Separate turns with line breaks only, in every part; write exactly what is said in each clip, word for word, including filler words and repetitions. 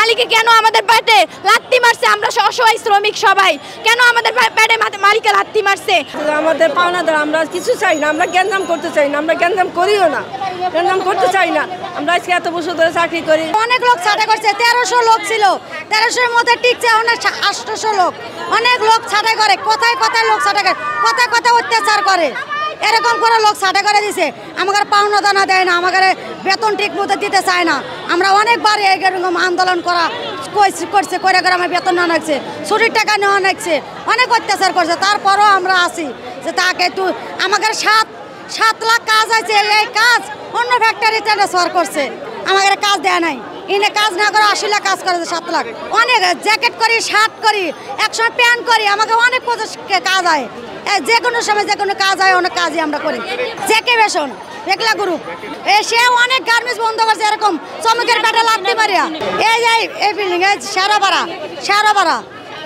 মালিকে কেন আমাদের পেটে লাত্তি মারছে? আমরা অসহায় শ্রমিক সবাই, কেন আমাদের পেটে মালিকে লাত্তি মারছে?
আমাদের পাওনাদার, আমরা কিছু চাই না, আমরা গ্যাঞ্জাম করতে চাই না, আমরা গ্যাঞ্জাম করিও না, গ্যাঞ্জাম করতে চাই না। আমরা আজকে এত বছর ধরে চাকরি করি,
অনেক লোক ছাঁটাই করছে, তেরোশো লোক ছিল, তেরোশোর মধ্যে টিকছে অনেক আটশোশো লোক, অনেক লোক ছাঁটাই করে, কোথায় কোথায় লোক ছাঁটাই করে, কোথায় কোথায় অত্যাচার করে, এরকম করে লোক ছাঁটাই করে দিছে। আমাদের পাওনা দানা দেয় না, আমাদের বেতন ঠিক মতো দিতে চায় না। আমরা অনেকবার এরকম আন্দোলন করা করছে, করে করে আমার বেতন না লাগছে, ছুটির টাকা নেওয়া লাগছে, অনেক অত্যাচার করছে। তারপরও আমরা আছি যে তাকে একটু আমাদের সাত সাত লাখ কাজ আছে, এই কাজ অন্য ফ্যাক্টরিতে ট্রান্সফার করছে, আমাদের কাজ দেয় নাই। এনে কাজ না করে আশি লাখ কাজ করেছে, সাত লাখ অনেক জ্যাকেট করি, শার্ট করি, একসময় প্যান্ট করি, আমাকে অনেক কাজ হয়, যে কোনো সময় যে কোনো কাজ হয়, অনেক কাজই আমরা করি। জেকে বেসন একলা গ্রুপ সে অনেক গার্মেন্টস বন্ধ করছে, এরকম শ্রমিকের পেটে লাথি মারিয়া। এই যে এই বিল্ডিং সারাপাড়া সারাপাড়া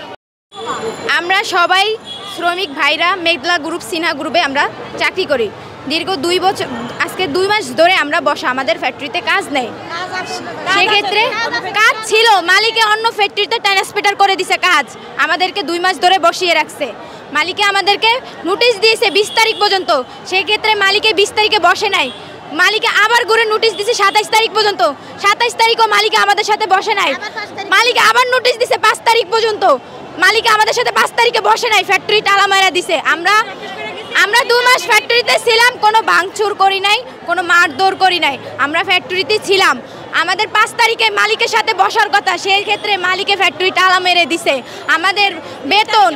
আমরা সবাই শ্রমিক ভাইরা মেঘলা গ্রুপ, সিনহা গ্রুপে আমরা চাকরি করি। দীর্ঘ দুই বছর, আজকে দুই মাস ধরে আমরা বসা, আমাদের ফ্যাক্টরিতে কাজ নেই। সেক্ষেত্রে কাজ ছিল, মালিকে অন্য ফ্যাক্টরিতে ট্রান্সফার করে দিছে কাজ, আমাদেরকে দুই মাস ধরে বসিয়ে রাখছে। মালিকে আমাদেরকে নোটিশ দিয়েছে বিশ তারিখ পর্যন্ত, সেক্ষেত্রে মালিকে বিশ তারিখে বসে নাই, মালিকে আবার ঘুরে নোটিশ দিছে সাতাইশ তারিখ পর্যন্ত, সাতাইশ তারিখও মালিকে আমাদের সাথে বসে নাই, মালিকে আবার নোটিশ দিছে পাঁচ তারিখ পর্যন্ত, মালিকে আমাদের সাথে পাঁচ তারিখে বসে নাই, ফ্যাক্টরি তালা মারা দিছে। আমরা আমরা দু মাস ফ্যাক্টরিতে ছিলাম, কোনো ভাঙচুর করি নাই, কোনো মারধর করি নাই, আমরা ফ্যাক্টরিতে ছিলাম। আমাদের পাঁচ তারিখে মালিকের সাথে বসার কথা, সেই ক্ষেত্রে মালিকে ফ্যাক্টরি তালা মেরে দিছে। আমাদের বেতন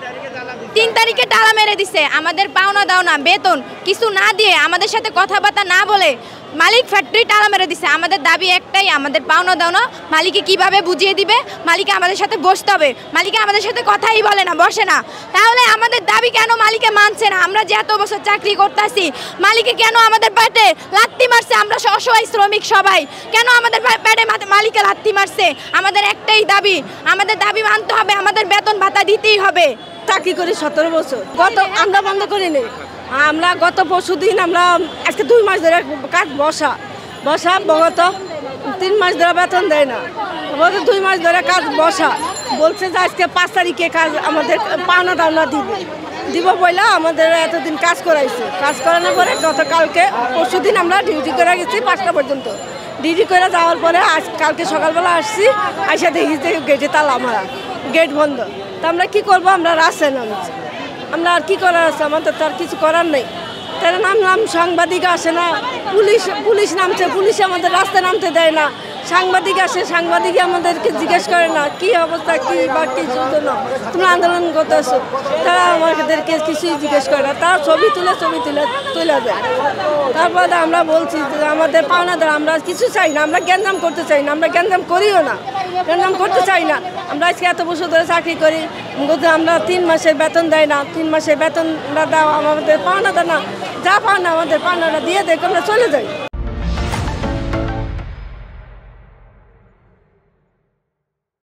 তিন তারিখে তালা মেরে দিছে, আমাদের পাওনা দাওনা বেতন কিছু না দিয়ে, আমাদের সাথে কথাবার্তা না বলে মালিক ফ্যাক্টরি তালা মেরে দিছে। আমাদের দাবি একটাই, আমাদের পাওনা দাওনা মালিকে কিভাবে বুঝিয়ে দিবে, মালিকে আমাদের সাথে বসতে হবে, মালিকে আমাদের সাথে কথাই বলে না, বসে না। তাহলে আমাদের দাবি কেন মালিকে মানছে না? আমরা যে এত বছর চাকরি করতেছি, মালিকে কেন আমাদের পেটে লাত্তি মারছে? আমরা অসহায় শ্রমিক সবাই, কেন আমাদের পেটে মালিকে লাত্তি মারছে? আমাদের একটাই দাবি, আমাদের দাবি মানতে হবে, আমাদের বেতন ভাতা দিতেই হবে।
চাকরি করি সতেরো বছর, গত আমরা বন্ধ করিনি, আমরা গত পরশু দিন আমরা আজকে দুই মাস ধরে কাজ বসা বসা গত তিন মাস ধরে বেতন দেয় না, গত দুই মাস ধরে কাজ বসা, বলছে যে আজকে পাঁচ তারিখে কাজ আমাদের পাওনা দাওনা দিবে দিব বইলা আমাদের এতদিন কাজ করাইছে। কাজ করানোর পরে গতকালকে পরশু দিন আমরা ডিউটি করে গেছি পাঁচটা পর্যন্ত, ডিউটি করে যাওয়ার পরে আজ কালকে সকালবেলা আসছি, আসে দেখি যে গেটে তালা মারা, গেট বন্ধ। তা আমরা কী করবো? আমরা রাস্তায় নামছি, আমরা আর কী করার আছে, আমাদের তো আর কিছু করার নেই। তাই নামলাম, সাংবাদিক আসে না, পুলিশ পুলিশ নামছে, পুলিশ আমাদের রাস্তায় নামতে দেয় না, সাংবাদিক আসে, সাংবাদিক আমাদেরকে জিজ্ঞেস করে না কী অবস্থা, কী বা কিছুর জন্য তোমরা আন্দোলন করতেছো, তারা আমাদেরকে কিছুই জিজ্ঞেস করে না, তারা ছবি তুলে ছবি তুলে তুলে দেয়। তারপরে আমরা বলছি যে আমাদের পাওনাদার, আমরা কিছু চাই না, আমরা গ্যাঞ্জাম করতে চাই না, আমরা গ্যাঞ্জাম করিও না, গ্যাঞ্জাম করতে চাই না। আমরা আজকে এত বছর ধরে চাকরি করি, আমরা তিন মাসের বেতন দেয় না, তিন মাসের বেতনটা দাও, আমাদের পাওনাদার না, যা পাওনা আমাদের পাওনাটা দিয়ে দেয়, আমরা চলে যাই।